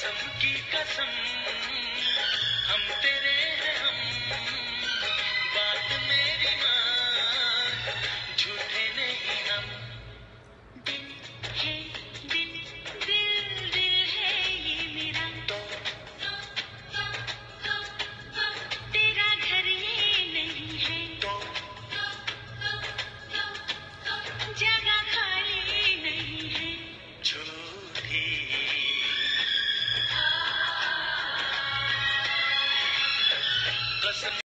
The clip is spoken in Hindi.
कसम की कसम हम तेरे हैं हम, बात मेरी मान, झूठे नहीं हम। दिल है दिल, दिल दिल है ये मेरा, तेरा घर ये नहीं है, जगह खाली नहीं है। झूठी कसम